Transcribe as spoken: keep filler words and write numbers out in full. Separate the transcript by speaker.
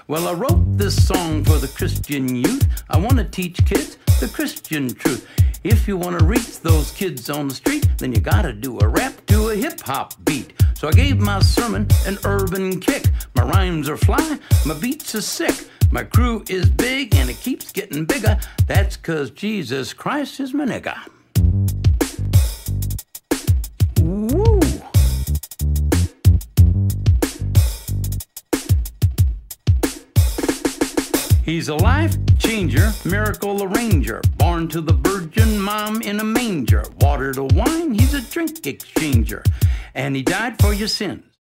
Speaker 1: Well, I wrote this song for the Christian youth. I want to teach kids the Christian truth. If you want to reach those kids on the street, then you gotta do a rap to a hip-hop beat. So I gave my sermon an urban kick. My rhymes are fly, my beats are sick. My crew is big and it keeps getting bigger. That's 'cause Jesus Christ is my nigga. Woo! He's a life changer, miracle arranger, born to the virgin mom in a manger. Water to wine, he's a drink exchanger, and he died for your sins.